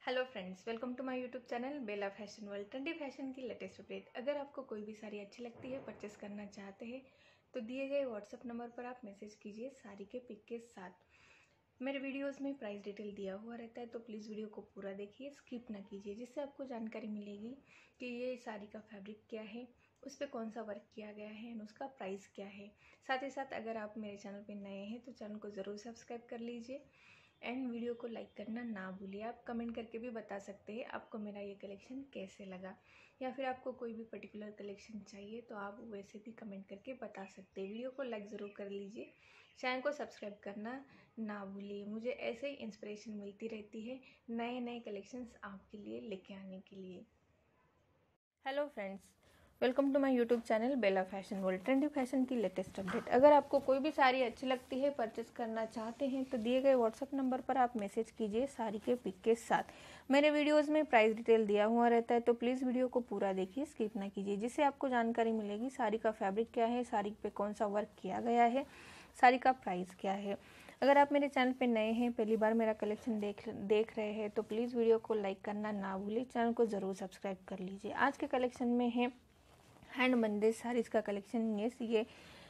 Hello friends, welcome to my YouTube channel Bella fashion world. Trendy fashion की latest update. अगर आपको कोई भी साड़ी अच्छी लगती है, परचेस करना चाहते हैं तो दिए गए व्हाट्सएप नंबर पर आप मैसेज कीजिए साड़ी के पिक के साथ। मेरे वीडियोस में प्राइस डिटेल दिया हुआ रहता है, तो प्लीज़ वीडियो को पूरा देखिए, स्किप ना कीजिए, जिससे आपको जानकारी मिलेगी कि ये साड़ी का फैब्रिक क्या है, उस पर कौन सा वर्क किया गया है और उसका प्राइस क्या है। साथ ही साथ अगर आप मेरे चैनल पर नए हैं तो चैनल को ज़रूर सब्सक्राइब कर लीजिए एंड वीडियो को लाइक करना ना भूलिए। आप कमेंट करके भी बता सकते हैं आपको मेरा ये कलेक्शन कैसे लगा, या फिर आपको कोई भी पर्टिकुलर कलेक्शन चाहिए तो आप वैसे भी कमेंट करके बता सकते हैं। वीडियो को लाइक ज़रूर कर लीजिए, चैनल को सब्सक्राइब करना ना भूलिए। मुझे ऐसे ही इंस्पिरेशन मिलती रहती है नए नए कलेक्शंस आपके लिए लेके आने के लिए। Hello friends, welcome to my YouTube channel Bella fashion world. Trendy fashion की लेटेस्ट अपडेट। अगर आपको कोई भी साड़ी अच्छी लगती है, परचेस करना चाहते हैं तो दिए गए व्हाट्सएप नंबर पर आप मैसेज कीजिए साड़ी के पिक के साथ। मेरे वीडियोस में प्राइस डिटेल दिया हुआ रहता है, तो प्लीज़ वीडियो को पूरा देखिए, स्किप ना कीजिए, जिससे आपको जानकारी मिलेगी साड़ी का फैब्रिक क्या है, साड़ी पे कौन सा वर्क किया गया है, साड़ी का प्राइस क्या है। अगर आप मेरे चैनल पे नए हैं, पहली बार मेरा कलेक्शन देख रहे हैं तो प्लीज़ वीडियो को लाइक करना ना भूलिए, चैनल को ज़रूर सब्सक्राइब कर लीजिए। आज के कलेक्शन में है हैंड बंदेज साड़ीज़ का कलेक्शन। यस, ये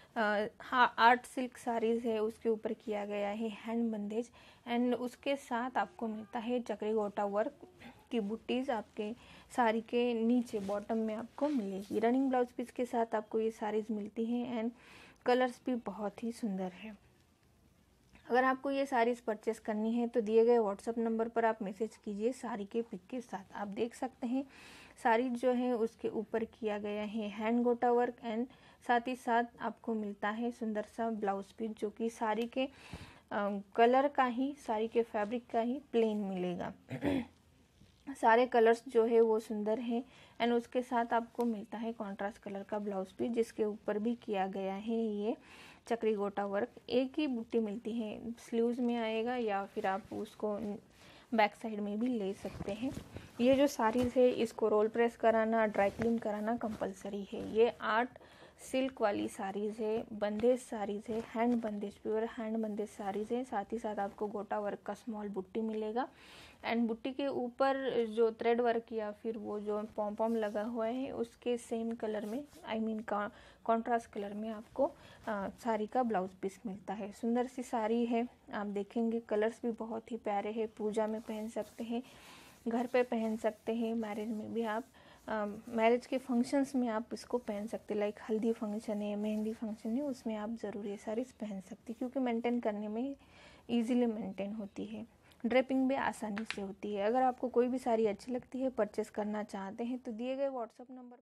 आर्ट सिल्क साड़ीज़ है, उसके ऊपर किया गया है हैंड बंदेज एंड उसके साथ आपको मिलता है चक्री गोटा वर्क की बुट्टीज़ आपके साड़ी के नीचे बॉटम में आपको मिलेगी। रनिंग ब्लाउज पीस के साथ आपको ये साड़ीज़ मिलती हैं एंड कलर्स भी बहुत ही सुंदर है। अगर आपको ये साड़ीज़ परचेस करनी है तो दिए गए व्हाट्सएप नंबर पर आप मैसेज कीजिए साड़ी के पिक के साथ। आप देख सकते हैं साड़ी जो है उसके ऊपर किया गया है हैंड गोटा वर्क एंड साथ ही साथ आपको मिलता है सुंदर सा ब्लाउज पीस, जो कि साड़ी के कलर का ही, साड़ी के फैब्रिक का ही प्लेन मिलेगा। सारे कलर्स जो है वो सुंदर हैं एंड उसके साथ आपको मिलता है कॉन्ट्रास्ट कलर का ब्लाउज पीस, जिसके ऊपर भी किया गया है ये चक्री गोटा वर्क। एक ही बूटी मिलती है, स्लीव्स में आएगा या फिर आप उसको बैक साइड में भी ले सकते हैं। ये जो साड़ीज़ है इसको रोल प्रेस कराना, ड्राई क्लीन कराना कंपलसरी है। ये आर्ट सिल्क वाली साड़ीज़ है, बंदेज साड़ीज़ है, hand bandhej, pure hand bandhej saris है। साथ ही साथ आपको गोटा वर्क का स्मॉल बुट्टी मिलेगा एंड बुट्टी के ऊपर जो थ्रेड वर्क या फिर वो जो पॉम पॉम लगा हुआ है उसके सेम कलर में, आई मीन कॉन्ट्रास्ट कलर में आपको साड़ी का ब्लाउज पीस मिलता है। सुंदर सी साड़ी है, आप देखेंगे कलर्स भी बहुत ही प्यारे हैं। पूजा में पहन सकते हैं, घर पे पहन सकते हैं, मैरिज में भी आप मैरिज के फंक्शंस में आप इसको पहन सकते हैं। लाइक हल्दी फंक्शन है, मेहंदी फंक्शन है, उसमें आप ज़रूर ये साड़ीज़ पहन सकती, क्योंकि मेंटेन करने में इजीली मेंटेन होती है, ड्रेपिंग भी आसानी से होती है। अगर आपको कोई भी साड़ी अच्छी लगती है, परचेस करना चाहते हैं तो दिए गए व्हाट्सएप नंबर